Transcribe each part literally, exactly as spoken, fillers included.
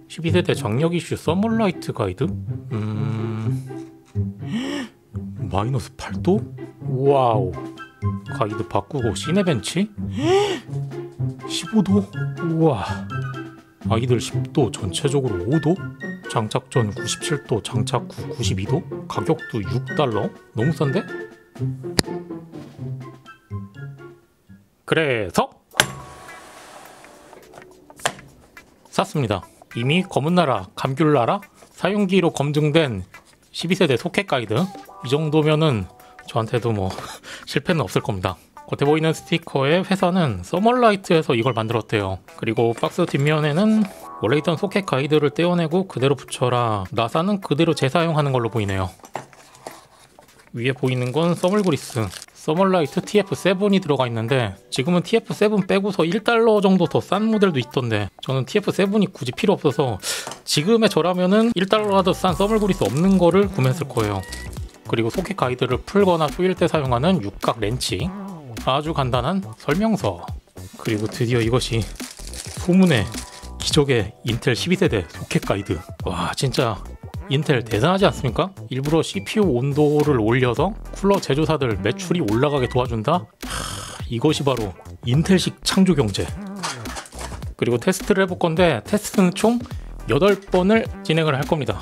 십이 세대 장력 이슈 서멀라이트 가이드? 음... 마이너스 팔 도? 와우. 가이드 바꾸고 시네벤치? 십오 도? 우와. 아이들 십 도, 전체적으로 오 도? 장착 전 구십칠 도, 장착 후 구십이 도? 가격도 육 달러? 너무 싼데? 그래서 샀습니다. 이미 검은나라, 감귤나라 사용기로 검증된 십이 세대 소켓 가이드. 이 정도면은 저한테도 뭐 실패는 없을 겁니다. 겉에 보이는 스티커의 회사는 서멀라이트에서 이걸 만들었대요. 그리고 박스 뒷면에는 원래 있던 소켓 가이드를 떼어내고 그대로 붙여라, 나사는 그대로 재사용하는 걸로 보이네요. 위에 보이는 건 서멀그리스 서멀라이트 티에프 세븐이 들어가 있는데, 지금은 티에프 세븐 빼고서 일 달러 정도 더 싼 모델도 있던데 저는 티에프 세븐이 굳이 필요 없어서 지금의 저라면은 일 달러라도 싼 서멀그리스 없는 거를 구매했을 거예요. 그리고 소켓 가이드를 풀거나 조일 때 사용하는 육각 렌치, 아주 간단한 설명서, 그리고 드디어 이것이 소문의 기적의 인텔 십이 세대 소켓 가이드. 와, 진짜 인텔 대단하지 않습니까? 일부러 씨피유 온도를 올려서 쿨러 제조사들 매출이 올라가게 도와준다? 하, 이것이 바로 인텔식 창조 경제. 그리고 테스트를 해볼 건데 테스트는 총 여덟 번을 진행을 할 겁니다.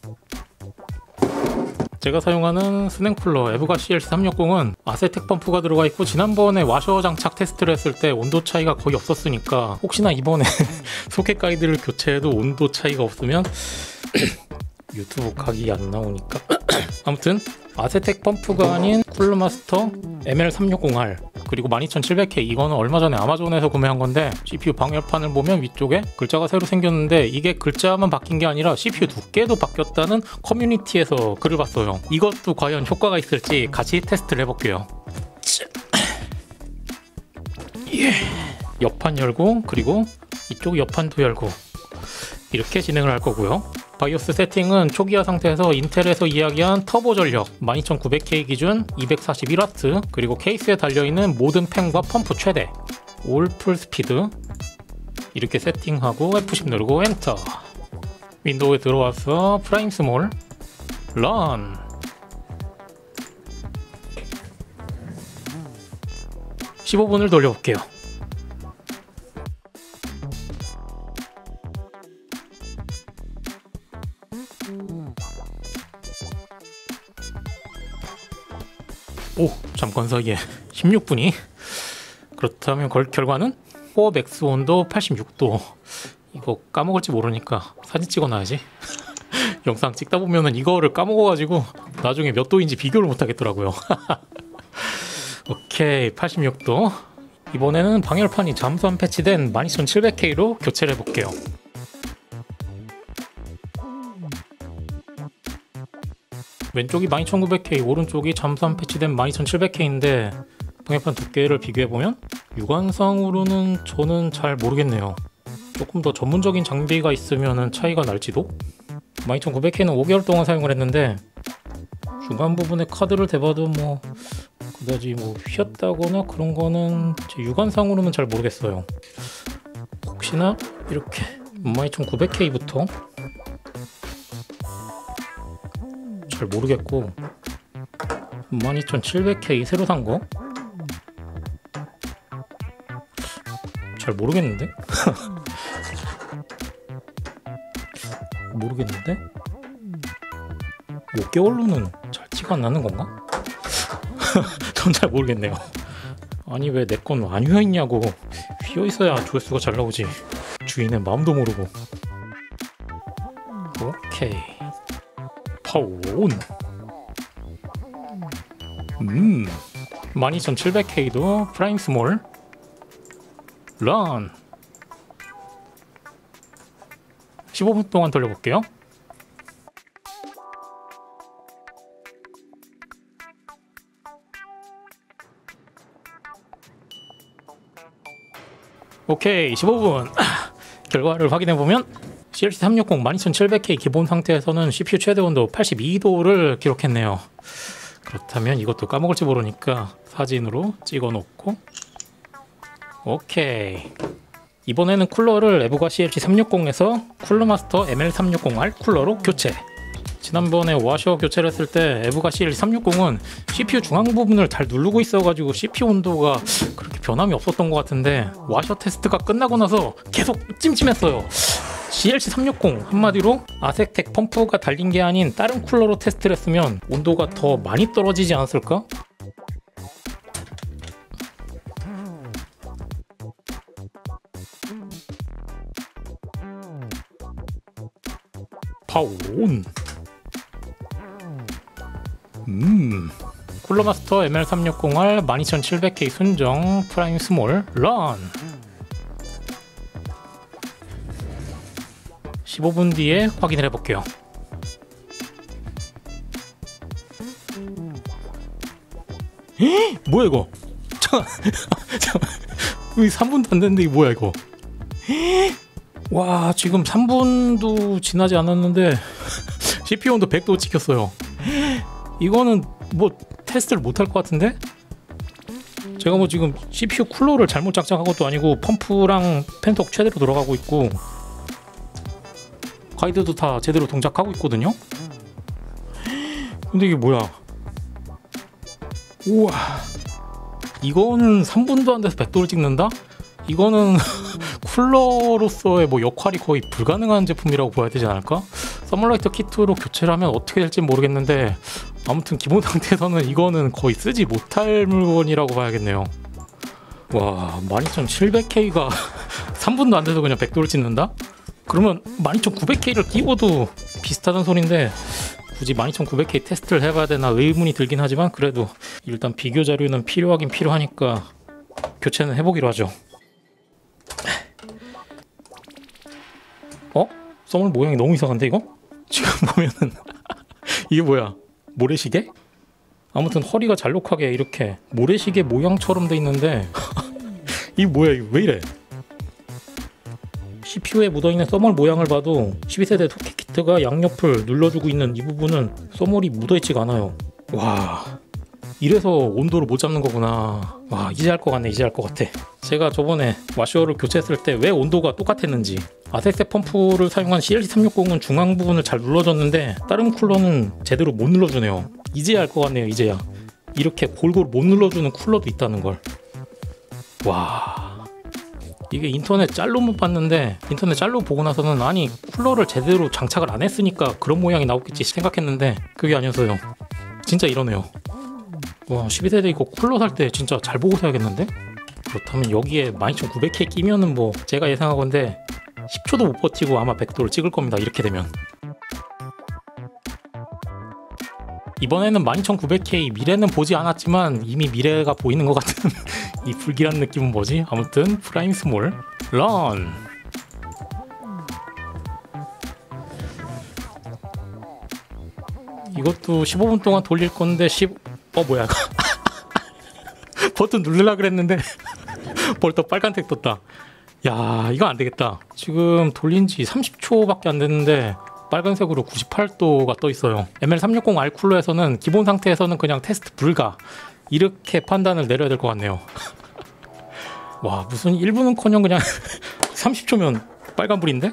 제가 사용하는 스냉쿨러 에브가 씨엘씨 삼백육십은 아세텍 펌프가 들어가 있고, 지난번에 와셔 장착 테스트를 했을 때 온도 차이가 거의 없었으니까 혹시나 이번에 소켓 가이드를 교체해도 온도 차이가 없으면 유튜브 각이 안 나오니까 아무튼 아세텍 펌프가 아닌 쿨러마스터 엠엘 삼백육십 알, 그리고 만 이천칠백 케이, 이거는 얼마 전에 아마존에서 구매한 건데 씨피유 방열판을 보면 위쪽에 글자가 새로 생겼는데 이게 글자만 바뀐 게 아니라 씨피유 두께도 바뀌었다는 커뮤니티에서 글을 봤어요. 이것도 과연 효과가 있을지 같이 테스트를 해볼게요. 예. 옆판 열고, 그리고 이쪽 옆판도 열고, 이렇게 진행을 할 거고요. 바이오스 세팅은 초기화 상태에서 인텔에서 이야기한 터보 전력 만 이천구백 케이 기준 이백사십일 와트, 그리고 케이스에 달려있는 모든 팬과 펌프 최대, 올 풀 스피드, 이렇게 세팅하고 에프 십 누르고 엔터. 윈도우에 들어와서 프라임 스몰 런. 십오 분을 돌려볼게요. 오, 잠깐 사이에 십육 분이. 그렇다면 걸 결과는 코어 맥스 온도 팔십육 도. 이거 까먹을지 모르니까 사진 찍어놔야지. 영상 찍다 보면은 이거를 까먹어가지고 나중에 몇 도인지 비교를 못하겠더라고요. 오케이, 팔십육 도. 이번에는 방열판이 잠수함 패치된 만 이천칠백 케이로 교체를 해볼게요. 왼쪽이 만 이천구백 케이, 오른쪽이 잠수함 패치된 만 이천칠백 케이인데 방열판 두께를 비교해보면 육안상으로는 저는 잘 모르겠네요. 조금 더 전문적인 장비가 있으면 차이가 날지도? 만 이천구백 케이는 오 개월 동안 사용을 했는데 중간 부분에 카드를 대봐도 뭐 그다지 뭐 휘었다거나 그런 거는 제 육안상으로는 잘 모르겠어요. 혹시나 이렇게 만 이천구백 케이부터 잘 모르겠고, 만 이천칠백 케이 새로 산 거 잘 모르겠는데? 모르겠는데? 오 개월로는 잘 티가 안 나는 건가? 전 잘 모르겠네요. 아니 왜 내 건 안 휘어있냐고. 휘어있어야 조회수가 잘 나오지. 주인의 마음도 모르고. 오케이, 파워 온. 음, 만 이천칠백 케이도 프라임 스몰 런. 십오 분 동안 돌려볼게요. 오케이, 십오 분. 결과를 확인해보면 씨엘씨 삼백육십 만 이천칠백 케이 기본 상태에서는 씨피유 최대 온도 팔십이 도를 기록했네요. 그렇다면 이것도 까먹을지 모르니까 사진으로 찍어 놓고, 오케이. 이번에는 쿨러를 에브가 씨엘씨 삼백육십에서 쿨러마스터 엠엘 삼백육십 알 쿨러로 교체. 지난번에 와셔 교체를 했을 때 에브가 씨엘씨 삼백육십은 씨피유 중앙 부분을 잘 누르고 있어가지고 씨피유 온도가 그렇게 변함이 없었던 것 같은데 와셔 테스트가 끝나고 나서 계속 찜찜했어요. 씨엘씨 삼백육십 한마디로 아색텍 펌프가 달린 게 아닌 다른 쿨러로 테스트를 했으면 온도가 더 많이 떨어지지 않았을까? 파온. 음. 쿨러마스터 엠엘 삼백육십 알 만 이천칠백 케이 순정 프라임 스몰 런. 십오 분 뒤에 확인을 해볼게요. 에? 뭐야 이거? 잠깐, 잠깐, 여기 삼 분도 안 됐는데 이거 뭐야 이거? 에? 와, 지금 삼 분도 지나지 않았는데 씨피유 온도 백 도 찍혔어요. 에? 이거는 뭐 테스트를 못할 것 같은데? 제가 뭐 지금 씨피유 쿨러를 잘못 장착한 것도 아니고 펌프랑 펜톡 최대로 돌아가고 있고 가이드도 다 제대로 동작하고 있거든요? 근데 이게 뭐야? 우와, 이거는 삼 분도 안 돼서 백 도를 찍는다? 이거는 쿨러로서의 뭐 역할이 거의 불가능한 제품이라고 봐야 되지 않을까? 서멀라이트 키트로 교체를 하면 어떻게 될지 모르겠는데 아무튼 기본 상태에서는 이거는 거의 쓰지 못할 물건이라고 봐야겠네요. 와, 만 이천칠백 케이가 삼 분도 안 돼서 그냥 백 도를 찍는다? 그러면 만 이천구백 케이를 끼고도 비슷하다는 소린데 굳이 만 이천구백 케이 테스트를 해봐야 되나 의문이 들긴 하지만 그래도 일단 비교 자료는 필요하긴 필요하니까 교체는 해보기로 하죠. 어? 썸을 모양이 너무 이상한데 이거? 지금 보면은 이게 뭐야? 모래시계? 아무튼 허리가 잘록하게 이렇게 모래시계 모양처럼 돼 있는데 이게 뭐야? 이거 왜 이래? 씨피유에 묻어있는 써멀 모양을 봐도 십이 세대 소켓 키트가 양옆을 눌러주고 있는 이 부분은 써멀이 묻어있지가 않아요. 와, 이래서 온도를 못 잡는 거구나. 와, 이제 알 것 같네. 이제 알 것 같아. 제가 저번에 와셔를 교체했을 때 왜 온도가 똑같았는지. 아색텍 펌프를 사용한 씨엘씨 삼백육십은 중앙 부분을 잘 눌러줬는데 다른 쿨러는 제대로 못 눌러주네요. 이제야 알 것 같네요. 이제야. 이렇게 골고루 못 눌러주는 쿨러도 있다는 걸. 와, 이게 인터넷 짤로만 봤는데 인터넷 짤로 보고 나서는 아니 쿨러를 제대로 장착을 안 했으니까 그런 모양이 나오겠지 생각했는데 그게 아니었어요. 진짜 이러네요. 와, 십이 세대 이거 쿨러 살 때 진짜 잘 보고 사야겠는데? 그렇다면 여기에 만 이천구백 케이 끼면은 뭐 제가 예상하건데 십 초도 못 버티고 아마 백 도를 찍을 겁니다. 이렇게 되면. 이번에는 만 이천구백 케이 미래는 보지 않았지만 이미 미래가 보이는 것 같은 이 불길한 느낌은 뭐지? 아무튼 프라임 스몰 런. 이것도 십오 분 동안 돌릴 건데 십... 어 뭐야 이거 버튼 누르려고 그랬는데 벌써 빨간색 떴다. 야, 이거 안 되겠다. 지금 돌린 지 삼십 초밖에 안 됐는데 빨간색으로 구십팔 도가 떠 있어요. 엠엘 삼백육십 알 쿨러에서는 기본 상태에서는 그냥 테스트 불가 이렇게 판단을 내려야 될 것 같네요. 와, 무슨 일 분은커녕 그냥 삼십 초면 빨간불인데?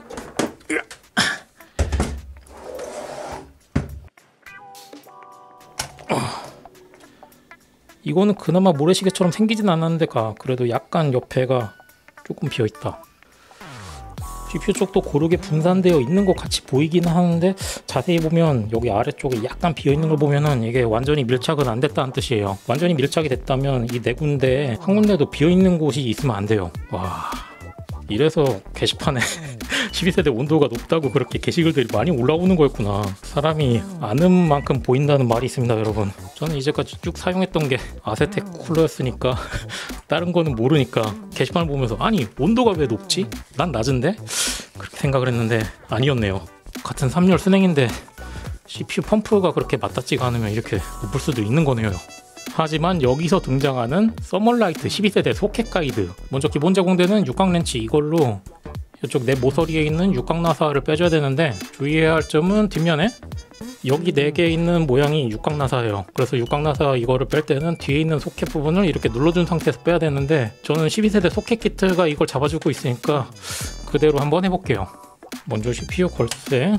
이거는 그나마 모래시계처럼 생기진 않았는데가 그래도 약간 옆에가 조금 비어있다. 씨피유 쪽도 고르게 분산되어 있는 것 같이 보이긴 하는데 자세히 보면 여기 아래쪽에 약간 비어있는 걸 보면은 이게 완전히 밀착은 안 됐다는 뜻이에요. 완전히 밀착이 됐다면 이 네 군데에 한 군데도 비어있는 곳이 있으면 안 돼요. 와, 이래서 게시판에 십이 세대 온도가 높다고 그렇게 게시글들이 많이 올라오는 거였구나. 사람이 아는 만큼 보인다는 말이 있습니다, 여러분. 저는 이제까지 쭉 사용했던 게 아세텍 쿨러였으니까 다른 거는 모르니까 게시판을 보면서 아니 온도가 왜 높지? 난 낮은데? 그렇게 생각을 했는데 아니었네요. 같은 삼 열 순행인데 씨피유 펌프가 그렇게 맞닿지가 않으면 이렇게 높을 수도 있는 거네요. 하지만 여기서 등장하는 서멀라이트 십이 세대 소켓 가이드. 먼저 기본 제공되는 육각 렌치 이걸로 이쪽 내 모서리에 있는 육각 나사를 빼줘야 되는데 주의해야 할 점은 뒷면에 여기 네 개 있는 모양이 육각 나사예요. 그래서 육각 나사 이거를 뺄 때는 뒤에 있는 소켓 부분을 이렇게 눌러준 상태에서 빼야 되는데 저는 십이 세대 소켓 키트가 이걸 잡아주고 있으니까 그대로 한번 해볼게요. 먼저 씨피유 걸쇠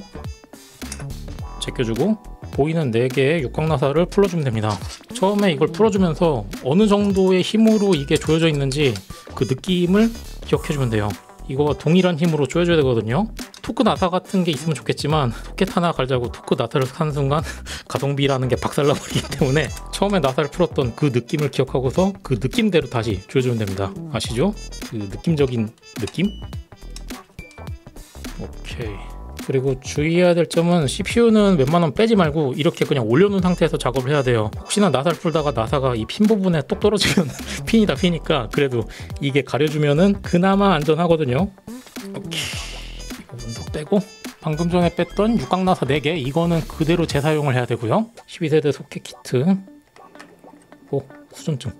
제껴주고 보이는 네 개의 육각 나사를 풀어주면 됩니다. 처음에 이걸 풀어주면서 어느 정도의 힘으로 이게 조여져 있는지 그 느낌을 기억해주면 돼요. 이거 동일한 힘으로 조여줘야 되거든요. 토크 나사 같은 게 있으면 좋겠지만 소켓 하나 갈자고 토크 나사를 사는 순간 가성비라는 게 박살나버리기 때문에 처음에 나사를 풀었던 그 느낌을 기억하고서 그 느낌대로 다시 조여주면 됩니다. 아시죠? 그 느낌적인 느낌? 오케이. 그리고 주의해야 될 점은 씨피유는 웬만하면 빼지 말고 이렇게 그냥 올려놓은 상태에서 작업을 해야 돼요. 혹시나 나사를 풀다가 나사가 이 핀 부분에 똑 떨어지면 핀이 다 피니까 그래도 이게 가려주면은 그나마 안전하거든요. 오케이. 이 부분도 빼고 방금 전에 뺐던 육각 나사 네 개 이거는 그대로 재사용을 해야 되고요. 십이 세대 소켓 키트. 오, 수전증.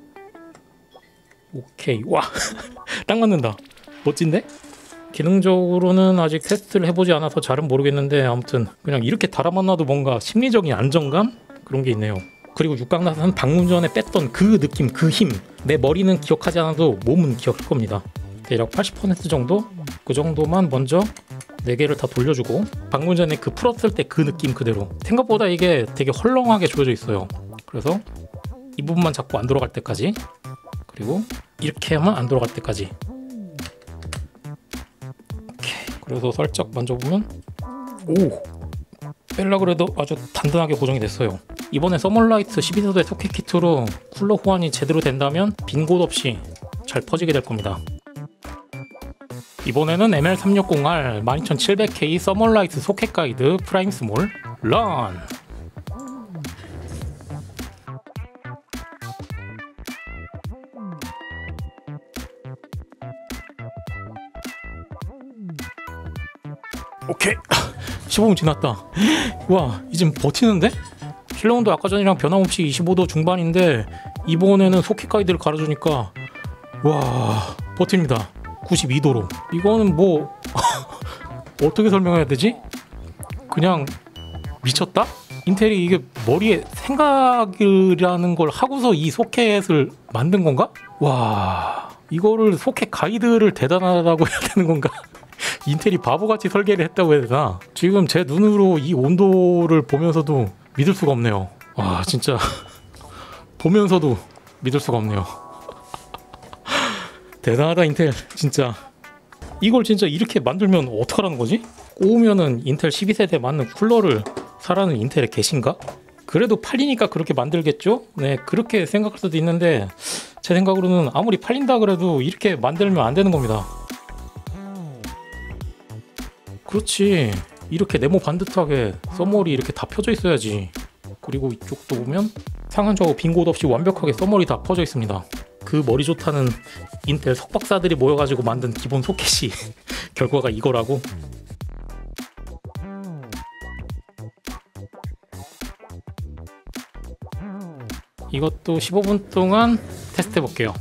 오케이. 와, 딱 맞는다. 멋진데? 기능적으로는 아직 테스트를 해보지 않아서 잘은 모르겠는데 아무튼 그냥 이렇게 달아만나도 뭔가 심리적인 안정감? 그런 게 있네요. 그리고 육각 나사는 방금 전에 뺐던 그 느낌, 그 힘. 내 머리는 기억하지 않아도 몸은 기억할 겁니다. 대략 팔십 퍼센트 정도? 그 정도만 먼저 네 개를 다 돌려주고 방금 전에 그 풀었을 때 그 느낌 그대로. 생각보다 이게 되게 헐렁하게 조여져 있어요. 그래서 이 부분만 자꾸 안 돌아갈 때까지, 그리고 이렇게 하면 안 돌아갈 때까지. 그래서 살짝 만져보면 오! 빼려고 해도 아주 단단하게 고정이 됐어요. 이번에 서멀라이트 십이 세대 소켓 키트로 쿨러 호환이 제대로 된다면 빈 곳 없이 잘 퍼지게 될 겁니다. 이번에는 엠엘 삼백육십 알 만 이천칠백 케이 서멀라이트 소켓 가이드 프라임 스몰 런! 오케이. 십오 분 지났다. 와, 이젠 버티는데? 실내 온도 아까 전이랑 변함없이 이십오 도 중반인데 이번에는 소켓 가이드를 갈아주니까 와, 버팁니다. 구십이 도로. 이거는 뭐 어떻게 설명해야 되지? 그냥 미쳤다? 인텔이 이게 머리에 생각이라는 걸 하고서 이 소켓을 만든 건가? 와, 이거를 소켓 가이드를 대단하다고 해야 되는 건가? 인텔이 바보같이 설계를 했다고 해야 되나? 지금 제 눈으로 이 온도를 보면서도 믿을 수가 없네요. 와, 진짜 보면서도 믿을 수가 없네요. 대단하다 인텔 진짜. 이걸 진짜 이렇게 만들면 어떡하라는 거지? 꼬우면은 인텔 십이 세대 맞는 쿨러를 사라는 인텔에 계신가? 그래도 팔리니까 그렇게 만들겠죠? 네, 그렇게 생각할 수도 있는데 제 생각으로는 아무리 팔린다 그래도 이렇게 만들면 안 되는 겁니다. 그렇지, 이렇게 네모 반듯하게 써머리 이렇게 다 펴져 있어야지. 그리고 이쪽도 보면 상한 좌우 빈 곳 없이 완벽하게 써머리 다 퍼져 있습니다. 그 머리 좋다는 인텔 석박사들이 모여가지고 만든 기본 소켓이 결과가 이거라고? 이것도 십오 분 동안 테스트 해볼게요.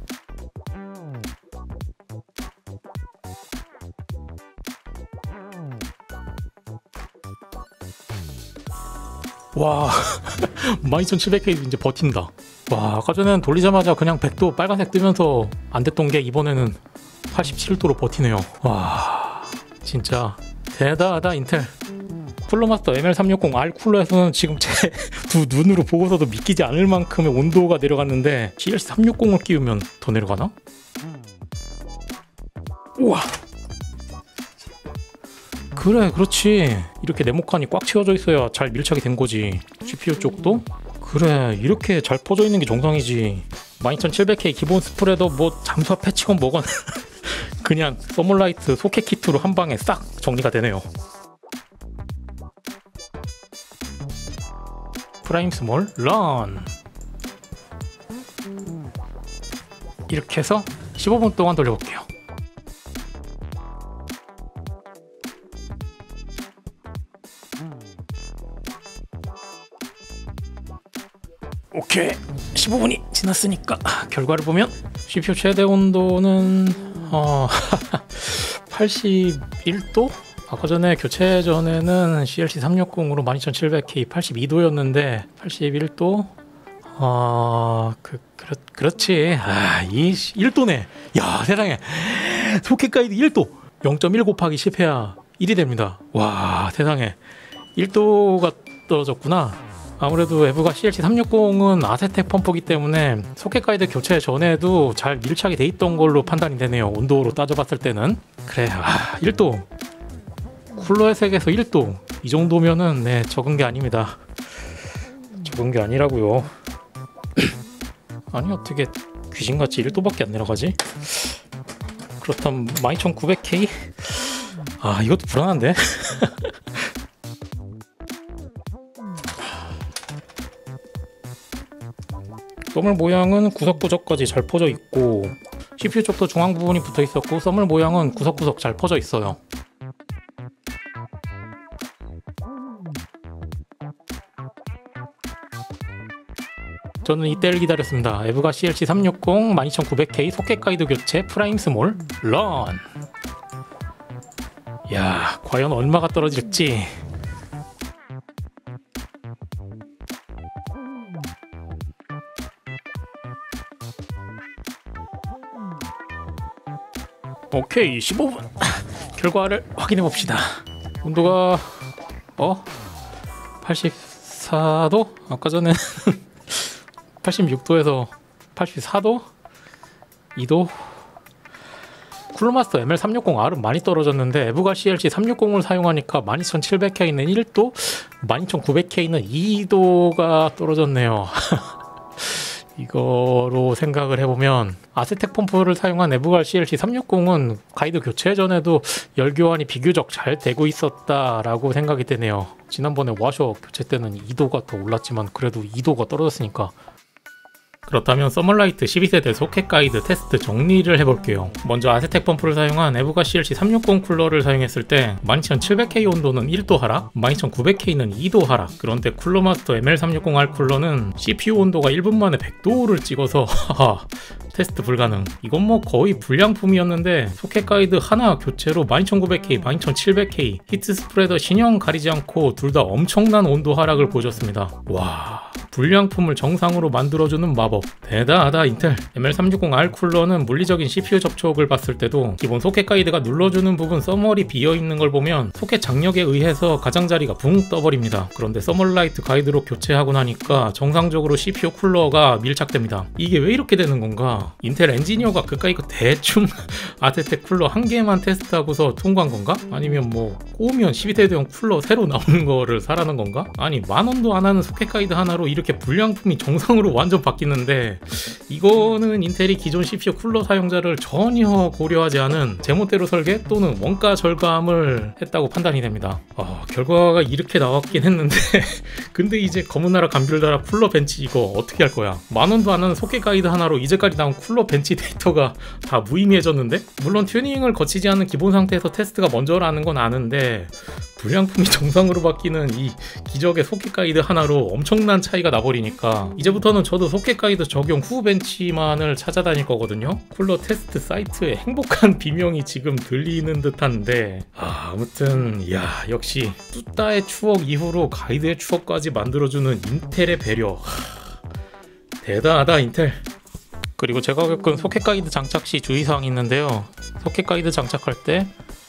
와, 만 이천칠백 케이 이제 버틴다. 와, 아까 전에는 돌리자마자 그냥 백 도 빨간색 뜨면서 안 됐던 게 이번에는 팔십칠 도로 버티네요. 와, 진짜 대단하다 인텔. 쿨러마스터 엠엘 삼백육십 알 쿨러에서는 지금 제 두 눈으로 보고서도 믿기지 않을 만큼의 온도가 내려갔는데 지엘씨 삼백육십을 끼우면 더 내려가나? 우와, 그래, 그렇지. 이렇게 네모칸이 꽉 채워져 있어야 잘 밀착이 된 거지. 씨피유 쪽도 그래, 이렇게 잘 퍼져 있는 게 정상이지. 만 이천칠백 케이 기본 스프레더 뭐 잠수화 패치건 뭐건 그냥 서멀라이트 소켓 키트로 한 방에 싹 정리가 되네요. 프라임 스몰 런. 이렇게 해서 십오 분 동안 돌려볼게요. 오케이, 십오 분이 지났으니까 결과를 보면 씨피유 최대 온도는 어, 팔십일 도? 아까 전에 교체 전에는 씨엘씨 삼백육십으로 만 이천칠백 케이 팔십이 도였는데 팔십일 도 어... 그, 그렇, 그렇지. 아, 이 일 도네. 야, 세상에. 소켓 가이드 일 도. 영 점 일 곱하기 십 해야 일이 됩니다. 와, 세상에. 일 도가 떨어졌구나. 아무래도 에브가 씨엘씨 삼백육십은 아세텍 펌프기 때문에 소켓 가이드 교체 전에도 잘 밀착이 돼 있던 걸로 판단이 되네요. 온도로 따져봤을 때는. 그래, 아, 일 도. 쿨러의 색에서 일 도. 이 정도면은 네, 적은 게 아닙니다. 적은 게 아니라고요. 아니, 어떻게 귀신같이 일 도밖에 안 내려가지? 그렇다면 만 이천구백 케이? 아, 이것도 불안한데? 썸을 모양은 구석구석까지 잘 퍼져 있고 씨피유 쪽도 중앙 부분이 붙어 있었고 썸을 모양은 구석구석 잘 퍼져 있어요. 저는 이때를 기다렸습니다. 에브가 씨엘씨 삼백육십 만 이천구백 케이 소켓 가이드 교체 프라임 스몰 런. 야, 과연 얼마가 떨어질지. 오케이, 십오 분. 결과를 확인해 봅시다. 온도가 어? 팔십사 도? 아까 전에 팔십육 도에서 팔십사 도? 이 도? 쿨러마스터 엠엘 삼백육십 알은 많이 떨어졌는데 에브가 씨엘씨 삼백육십을 사용하니까 만 이천칠백 케이는 일 도, 만 이천구백 케이는 이 도가 떨어졌네요. 이거로 생각을 해보면 아세텍 펌프를 사용한 에브가 씨엘씨 삼백육십은 가이드 교체 전에도 열 교환이 비교적 잘 되고 있었다라고 생각이 되네요. 지난번에 와셔 교체 때는 이 도가 더 올랐지만 그래도 이 도가 떨어졌으니까. 그렇다면 서멀라이트 십이 세대 소켓 가이드 테스트 정리를 해볼게요. 먼저 아세텍 펌프를 사용한 에브가 씨엘씨 삼백육십 쿨러를 사용했을 때 만 이천칠백 케이 온도는 일 도 하락, 만 이천구백 케이는 이 도 하락. 그런데 쿨러마스터 엠엘 삼백육십 알 쿨러는 씨피유 온도가 일 분 만에 백 도를 찍어서 하하, 테스트 불가능. 이건 뭐 거의 불량품이었는데 소켓 가이드 하나 교체로 만 이천구백 케이, 만 이천칠백 케이 히트 스프레더 신형 가리지 않고 둘 다 엄청난 온도 하락을 보여줬습니다. 와, 불량품을 정상으로 만들어주는 마법. 대단하다 인텔. 엠엘 삼백육십 알 쿨러는 물리적인 씨피유 접촉을 봤을 때도 기본 소켓 가이드가 눌러주는 부분 써멀이 비어있는 걸 보면 소켓 장력에 의해서 가장자리가 붕 떠버립니다. 그런데 서멀라이트 가이드로 교체하고 나니까 정상적으로 씨피유 쿨러가 밀착됩니다. 이게 왜 이렇게 되는 건가? 인텔 엔지니어가 그까이 거 대충 아세텍 쿨러 한 개만 테스트하고서 통과한 건가? 아니면 뭐 꼬우면 십이 세대용 쿨러 새로 나오는 거를 사라는 건가? 아니, 만 원도 안 하는 소켓 가이드 하나로 이렇게 불량품이 정상으로 완전 바뀌는데 이거는 인텔이 기존 씨피유 쿨러 사용자를 전혀 고려하지 않은 제멋대로 설계 또는 원가 절감을 했다고 판단이 됩니다. 아, 결과가 이렇게 나왔긴 했는데 근데 이제 검은나라 감귤나라 쿨러 벤치 이거 어떻게 할 거야? 만 원도 안 하는 소켓 가이드 하나로 이제까지 나온 쿨러 벤치 데이터가 다 무의미해졌는데? 물론 튜닝을 거치지 않은 기본 상태에서 테스트가 먼저라는 건 아는데 불량품이 정상으로 바뀌는 이 기적의 소켓 가이드 하나로 엄청난 차이가 나버리니까 이제부터는 저도 소켓 가이드 적용 후 벤치만을 찾아다닐 거거든요. 쿨러 테스트 사이트에 행복한 비명이 지금 들리는 듯한데 아, 아무튼 야, 역시 뚜따의 추억 이후로 가이드의 추억까지 만들어주는 인텔의 배려. 하, 대단하다 인텔. 그리고 제가 겪은 소켓 가이드 장착 시 주의사항이 있는데요. 소켓 가이드 장착할 때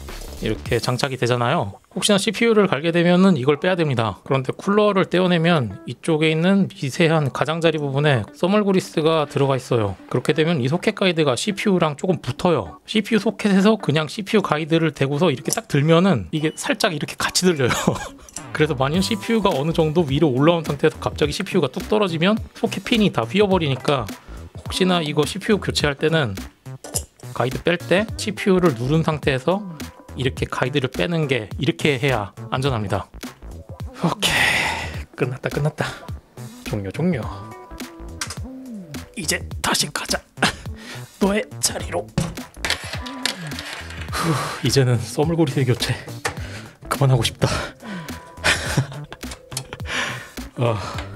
이렇게 장착이 되잖아요. 혹시나 씨피유를 갈게 되면은 이걸 빼야 됩니다. 그런데 쿨러를 떼어내면 이쪽에 있는 미세한 가장자리 부분에 써멀 그리스가 들어가 있어요. 그렇게 되면 이 소켓 가이드가 씨피유랑 조금 붙어요. 씨피유 소켓에서 그냥 씨피유 가이드를 대고서 이렇게 딱 들면은 이게 살짝 이렇게 같이 들려요. 그래서 만약 씨피유가 어느 정도 위로 올라온 상태에서 갑자기 씨피유가 뚝 떨어지면 소켓 핀이 다 휘어버리니까 혹시나 이거 씨피유 교체할 때는 가이드 뺄 때 씨피유를 누른 상태에서 이렇게 가이드를 빼는 게 이렇게 해야 안전합니다. 오케이, 끝났다 끝났다. 종료 종료. 이제 다시 가자. 너의 자리로. 후, 이제는 써물고리새 교체 그만하고 싶다. 어.